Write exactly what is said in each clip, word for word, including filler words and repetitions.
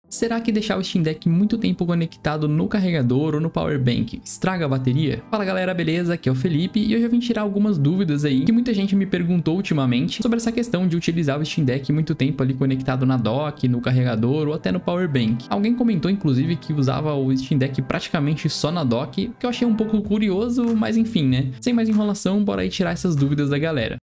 Será que deixar o Steam Deck muito tempo conectado no carregador ou no Power Bank estraga a bateria? Fala galera, beleza? Aqui é o Felipe e hoje eu vim tirar algumas dúvidas aí que muita gente me perguntou ultimamente sobre essa questão de utilizar o Steam Deck muito tempo ali conectado na dock, no carregador ou até no Power Bank. Alguém comentou inclusive que usava o Steam Deck praticamente só na dock, que eu achei um pouco curioso, mas enfim, né? Sem mais enrolação, bora aí tirar essas dúvidas da galera.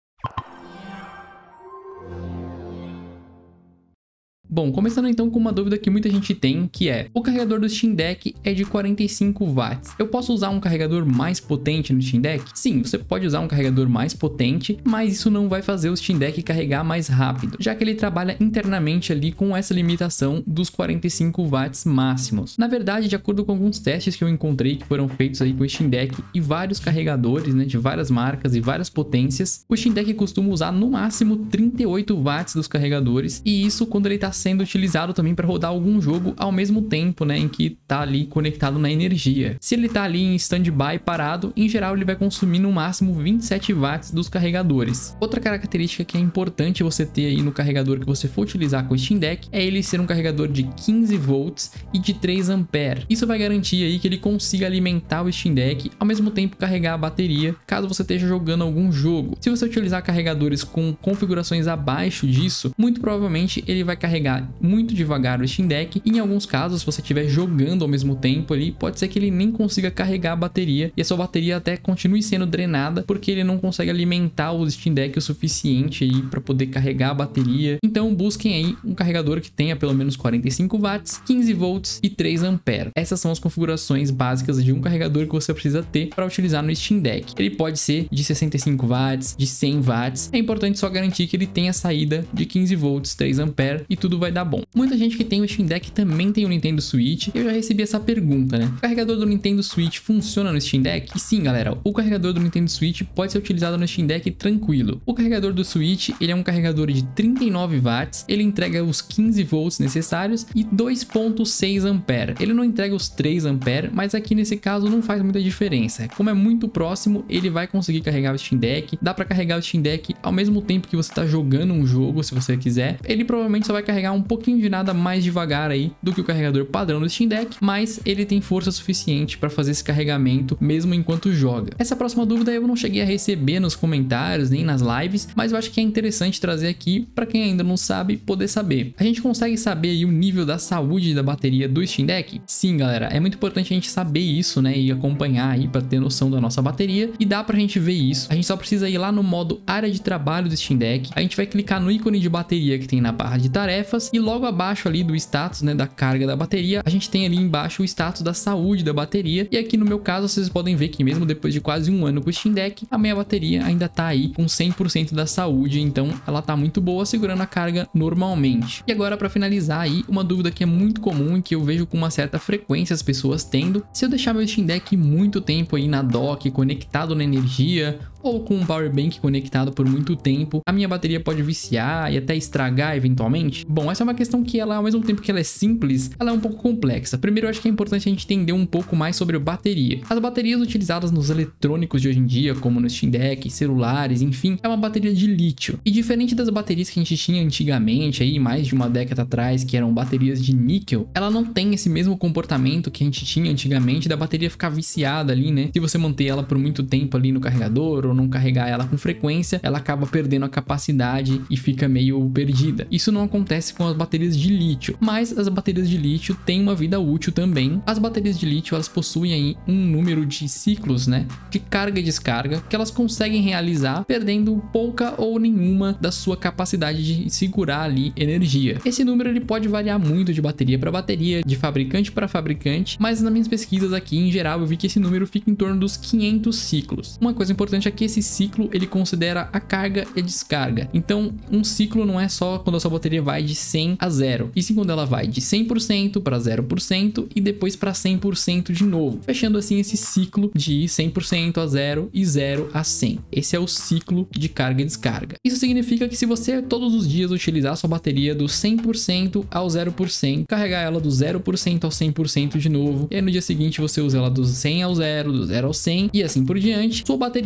Bom, começando então com uma dúvida que muita gente tem, que é: o carregador do Steam Deck é de quarenta e cinco watts. Eu posso usar um carregador mais potente no Steam Deck? Sim, você pode usar um carregador mais potente, mas isso não vai fazer o Steam Deck carregar mais rápido, já que ele trabalha internamente ali com essa limitação dos quarenta e cinco watts máximos. Na verdade, de acordo com alguns testes que eu encontrei que foram feitos aí com o Steam Deck e vários carregadores, né, de várias marcas e várias potências, o Steam Deck costuma usar no máximo trinta e oito watts dos carregadores, e isso quando ele está sendo utilizado também para rodar algum jogo ao mesmo tempo, né, em que tá ali conectado na energia. Se ele tá ali em standby parado, em geral ele vai consumir no máximo vinte e sete watts dos carregadores. Outra característica que é importante você ter aí no carregador que você for utilizar com o Steam Deck é ele ser um carregador de quinze volts e de três amperes. Isso vai garantir aí que ele consiga alimentar o Steam Deck ao mesmo tempo carregar a bateria, caso você esteja jogando algum jogo. Se você utilizar carregadores com configurações abaixo disso, muito provavelmente ele vai carregar muito devagar o Steam Deck, e em alguns casos, se você estiver jogando ao mesmo tempo ali, pode ser que ele nem consiga carregar a bateria e a sua bateria até continue sendo drenada porque ele não consegue alimentar o Steam Deck o suficiente aí para poder carregar a bateria. Então busquem aí um carregador que tenha pelo menos quarenta e cinco watts, quinze volts e três amperes. Essas são as configurações básicas de um carregador que você precisa ter para utilizar no Steam Deck. Ele pode ser de sessenta e cinco watts, de cem watts. É importante só garantir que ele tenha saída de quinze volts, três amperes e tudo vai dar bom. Muita gente que tem o Steam Deck também tem o Nintendo Switch. Eu já recebi essa pergunta, né? O carregador do Nintendo Switch funciona no Steam Deck? E sim, galera, o carregador do Nintendo Switch pode ser utilizado no Steam Deck tranquilo. O carregador do Switch, ele é um carregador de trinta e nove watts, ele entrega os quinze volts necessários e dois ponto seis amperes. Ele não entrega os três amperes, mas aqui nesse caso não faz muita diferença. Como é muito próximo, ele vai conseguir carregar o Steam Deck. Dá para carregar o Steam Deck ao mesmo tempo que você está jogando um jogo, se você quiser. Ele provavelmente só vai carregar um pouquinho de nada mais devagar aí do que o carregador padrão do Steam Deck, mas ele tem força suficiente para fazer esse carregamento mesmo enquanto joga. Essa próxima dúvida eu não cheguei a receber nos comentários nem nas lives, mas eu acho que é interessante trazer aqui para quem ainda não sabe poder saber. A gente consegue saber aí o nível da saúde da bateria do Steam Deck? Sim, galera, é muito importante a gente saber isso, né, e acompanhar aí para ter noção da nossa bateria, e dá pra gente ver isso. A gente só precisa ir lá no modo área de trabalho do Steam Deck, a gente vai clicar no ícone de bateria que tem na barra de tarefas e logo abaixo ali do status, né, da carga da bateria, a gente tem ali embaixo o status da saúde da bateria, e aqui no meu caso vocês podem ver que mesmo depois de quase um ano com o Steam Deck, a minha bateria ainda tá aí com cem por cento da saúde, então ela tá muito boa segurando a carga normalmente. E agora para finalizar aí, uma dúvida que é muito comum e que eu vejo com uma certa frequência as pessoas tendo: se eu deixar meu Steam Deck muito tempo aí na dock, conectado na energia, ou com um Power Bank conectado por muito tempo, a minha bateria pode viciar e até estragar eventualmente? Bom, essa é uma questão que ela, ao mesmo tempo que ela é simples, ela é um pouco complexa. Primeiro, eu acho que é importante a gente entender um pouco mais sobre a bateria. As baterias utilizadas nos eletrônicos de hoje em dia, como no Steam Deck, celulares, enfim, é uma bateria de lítio. E diferente das baterias que a gente tinha antigamente, aí mais de uma década atrás, que eram baterias de níquel, ela não tem esse mesmo comportamento que a gente tinha antigamente da bateria ficar viciada ali, né? Se você manter ela por muito tempo ali no carregador ou não carregar ela com frequência, ela acaba perdendo a capacidade e fica meio perdida. Isso não acontece com as baterias de lítio, mas as baterias de lítio têm uma vida útil também. As baterias de lítio, elas possuem aí um número de ciclos, né, de carga e descarga que elas conseguem realizar perdendo pouca ou nenhuma da sua capacidade de segurar ali energia. Esse número ele pode variar muito de bateria para bateria, de fabricante para fabricante, mas nas minhas pesquisas aqui em geral eu vi que esse número fica em torno dos quinhentos ciclos. Uma coisa importante é que esse ciclo ele considera a carga e a descarga. Então, um ciclo não é só quando a sua bateria vai de cem a zero, e sim quando ela vai de cem por cento para zero por cento e depois para cem por cento de novo, fechando assim esse ciclo de cem por cento a zero e zero a cem. Esse é o ciclo de carga e descarga. Isso significa que se você todos os dias utilizar a sua bateria do cem por cento ao zero por cento, carregar ela do zero por cento ao cem por cento de novo, e aí no dia seguinte você usa ela do cem ao zero, do zero ao cem e assim por diante, sua bateria vai durar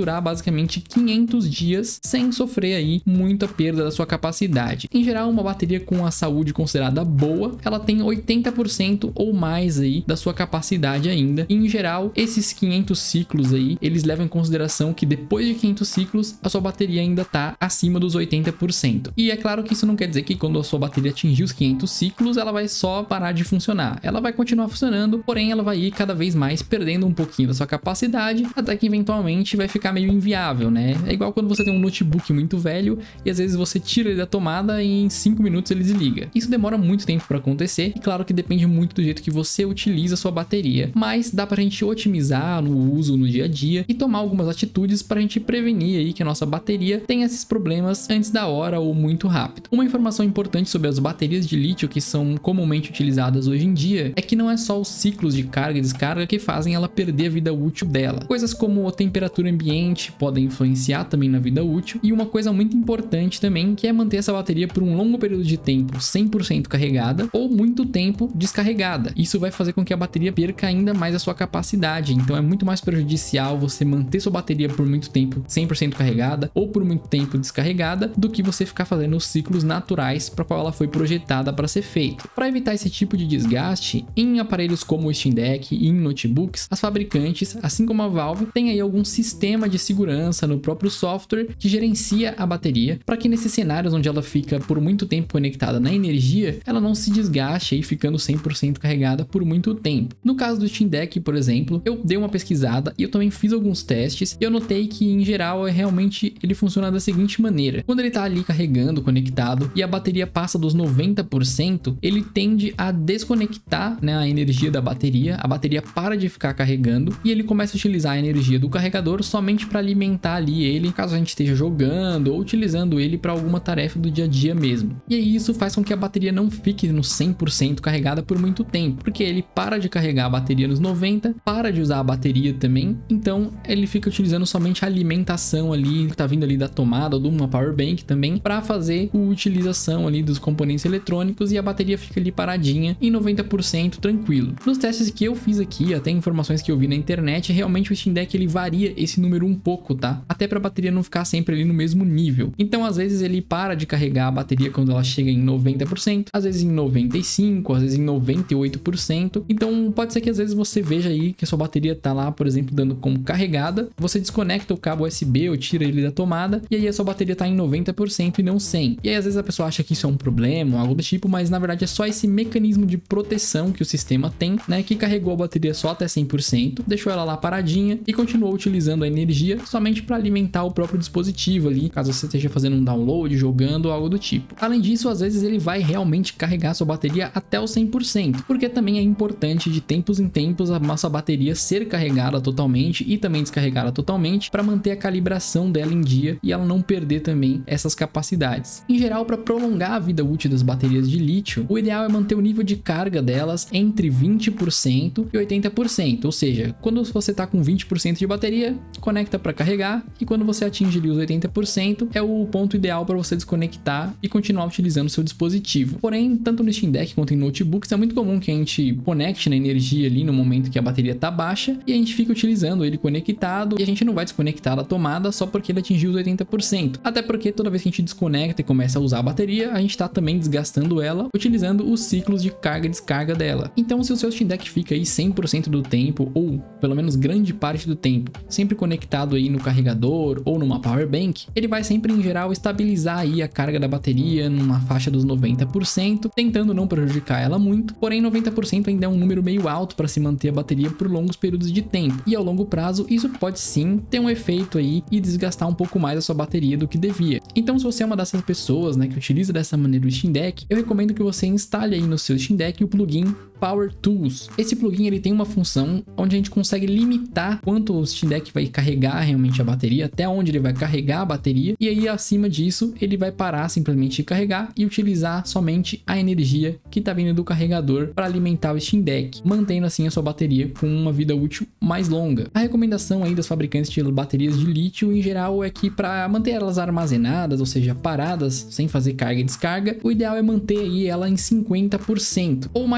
durar basicamente quinhentos dias sem sofrer aí muita perda da sua capacidade. Em geral, uma bateria com a saúde considerada boa, ela tem oitenta por cento ou mais aí da sua capacidade ainda. E, em geral, esses quinhentos ciclos aí, eles levam em consideração que depois de quinhentos ciclos, a sua bateria ainda tá acima dos oitenta por cento. E é claro que isso não quer dizer que quando a sua bateria atingir os quinhentos ciclos, ela vai só parar de funcionar. Ela vai continuar funcionando, porém ela vai ir cada vez mais perdendo um pouquinho da sua capacidade, até que eventualmente vai ficar meio inviável, né? É igual quando você tem um notebook muito velho e às vezes você tira ele da tomada e em cinco minutos ele desliga. Isso demora muito tempo para acontecer e claro que depende muito do jeito que você utiliza a sua bateria, mas dá pra gente otimizar no uso no dia a dia e tomar algumas atitudes para a gente prevenir aí que a nossa bateria tenha esses problemas antes da hora ou muito rápido. Uma informação importante sobre as baterias de lítio que são comumente utilizadas hoje em dia é que não é só os ciclos de carga e descarga que fazem ela perder a vida útil dela. Coisas como a temperatura ambiente podem influenciar também na vida útil, e uma coisa muito importante também que é manter essa bateria por um longo período de tempo cem por cento carregada ou muito tempo descarregada. Isso vai fazer com que a bateria perca ainda mais a sua capacidade, então é muito mais prejudicial você manter sua bateria por muito tempo cem por cento carregada ou por muito tempo descarregada do que você ficar fazendo os ciclos naturais para qual ela foi projetada para ser feita. Para evitar esse tipo de desgaste, em aparelhos como o Steam Deck e em notebooks, as fabricantes, assim como a Valve, tem aí algum sistema de segurança no próprio software que gerencia a bateria para que nesses cenários onde ela fica por muito tempo conectada na energia, ela não se desgaste aí ficando cem por cento carregada por muito tempo. No caso do Steam Deck, por exemplo, eu dei uma pesquisada e eu também fiz alguns testes e eu notei que em geral é realmente ele funciona da seguinte maneira: quando ele tá ali carregando, conectado e a bateria passa dos noventa por cento, ele tende a desconectar, né, a energia da bateria, a bateria para de ficar carregando e ele começa a utilizar a energia do carregador somente para alimentar ali ele, caso a gente esteja jogando ou utilizando ele para alguma tarefa do dia a dia mesmo. E aí isso faz com que a bateria não fique no cem por cento carregada por muito tempo, porque ele para de carregar a bateria nos noventa, para de usar a bateria também, então ele fica utilizando somente a alimentação ali que tá vindo ali da tomada ou de uma power bank também para fazer a utilização ali dos componentes eletrônicos, e a bateria fica ali paradinha em noventa por cento tranquilo. Nos testes que eu fiz aqui, até informações que eu vi na internet, realmente o Steam Deck ele varia esse número um pouco, tá? Até para a bateria não ficar sempre ali no mesmo nível. Então às vezes ele para de carregar a bateria quando ela chega em noventa por cento, às vezes em noventa e cinco por cento, às vezes em noventa e oito por cento. Então pode ser que às vezes você veja aí que a sua bateria tá lá, por exemplo, dando como carregada, você desconecta o cabo U S B ou tira ele da tomada e aí a sua bateria tá em noventa por cento e não cem por cento. E aí às vezes a pessoa acha que isso é um problema, algo do tipo, mas na verdade é só esse mecanismo de proteção que o sistema tem, né, que carregou a bateria só até cem por cento, deixou ela lá paradinha e continuou utilizando a energia somente para alimentar o próprio dispositivo ali, caso você esteja fazendo um download, jogando ou algo do tipo. Além disso, às vezes ele vai realmente carregar a sua bateria até o cem por cento, porque também é importante de tempos em tempos a nossa bateria ser carregada totalmente e também descarregada totalmente para manter a calibração dela em dia e ela não perder também essas capacidades. Em geral, para prolongar a vida útil das baterias de lítio, o ideal é manter o nível de carga delas entre vinte por cento e oitenta por cento, ou seja, quando você está com vinte por cento de bateria, conecta para carregar, e quando você atinge ali os oitenta por cento, é o ponto ideal para você desconectar e continuar utilizando o seu dispositivo. Porém, tanto no Steam Deck quanto em notebooks, é muito comum que a gente conecte na energia ali no momento que a bateria está baixa e a gente fica utilizando ele conectado e a gente não vai desconectar da tomada só porque ele atingiu os oitenta por cento. Até porque toda vez que a gente desconecta e começa a usar a bateria, a gente está também desgastando ela utilizando os ciclos de carga e descarga dela. Então, se o seu Steam Deck fica aí cem por cento do tempo, ou pelo menos grande parte do tempo, sempre conectado aí no carregador ou numa power bank, ele vai sempre em geral estabilizar aí a carga da bateria numa faixa dos noventa por cento, tentando não prejudicar ela muito, porém noventa por cento ainda é um número meio alto para se manter a bateria por longos períodos de tempo, e ao longo prazo isso pode sim ter um efeito aí e desgastar um pouco mais a sua bateria do que devia. Então, se você é uma dessas pessoas, né, que utiliza dessa maneira o Steam Deck, eu recomendo que você instale aí no seu Steam Deck o plugin Power Tools. Esse plugin ele tem uma função onde a gente consegue limitar quanto o Steam Deck vai carregar realmente a bateria, até onde ele vai carregar a bateria, e aí acima disso ele vai parar simplesmente de carregar e utilizar somente a energia que está vindo do carregador para alimentar o Steam Deck, mantendo assim a sua bateria com uma vida útil mais longa. A recomendação aí das fabricantes de baterias de lítio em geral é que para manter elas armazenadas, ou seja, paradas sem fazer carga e descarga, o ideal é manter aí ela em cinquenta por cento ou mais próximo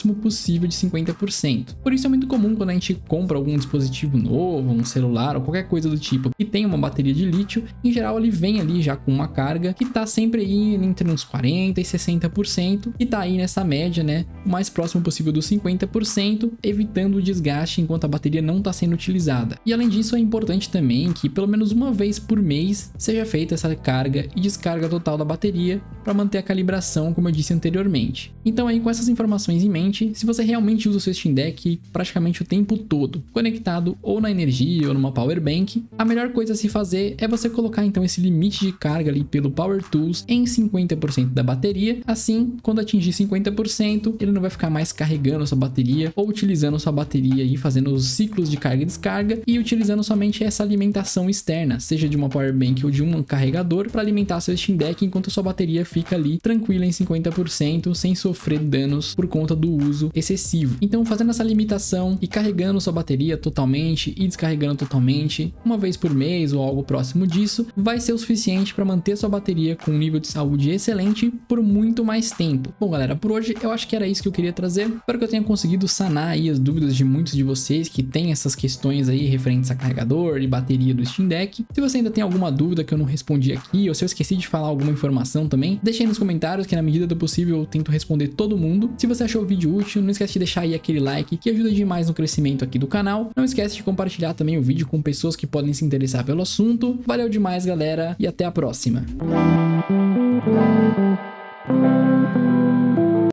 próximo possível de cinquenta por cento. Por isso é muito comum quando a gente compra algum dispositivo novo, um celular ou qualquer coisa do tipo que tem uma bateria de lítio, em geral ele vem ali já com uma carga que tá sempre aí entre uns quarenta e sessenta por cento e tá aí nessa média, né, o mais próximo possível dos cinquenta por cento, evitando o desgaste enquanto a bateria não está sendo utilizada. E além disso é importante também que pelo menos uma vez por mês seja feita essa carga e descarga total da bateria para manter a calibração, como eu disse anteriormente. Então aí com essas informações em mente, se você realmente usa o seu Steam Deck praticamente o tempo todo conectado ou na energia ou numa power bank, a melhor coisa a se fazer é você colocar então esse limite de carga ali pelo Power Tools em cinquenta por cento da bateria. Assim, quando atingir cinquenta por cento, ele não vai ficar mais carregando a sua bateria ou utilizando a sua bateria e fazendo os ciclos de carga e descarga e utilizando somente essa alimentação externa, seja de uma power bank ou de um carregador, para alimentar seu Steam Deck enquanto a sua bateria fica ali tranquila em cinquenta por cento sem sofrer danos por conta do uso excessivo. Então, fazendo essa limitação e carregando sua bateria totalmente e descarregando totalmente uma vez por mês ou algo próximo disso, vai ser o suficiente para manter sua bateria com um nível de saúde excelente por muito mais tempo. Bom, galera, por hoje eu acho que era isso que eu queria trazer. Espero que eu tenha conseguido sanar aí as dúvidas de muitos de vocês que têm essas questões aí referentes a carregador e bateria do Steam Deck. Se você ainda tem alguma dúvida que eu não respondi aqui, ou se eu esqueci de falar alguma informação também, deixa aí nos comentários que na medida do possível eu tento responder todo mundo. Se você achou o vídeo útil, não esquece de deixar aí aquele like que ajuda demais no crescimento aqui do canal. Não esquece de compartilhar também o vídeo com pessoas que podem se interessar pelo assunto. Valeu demais, galera, e até a próxima.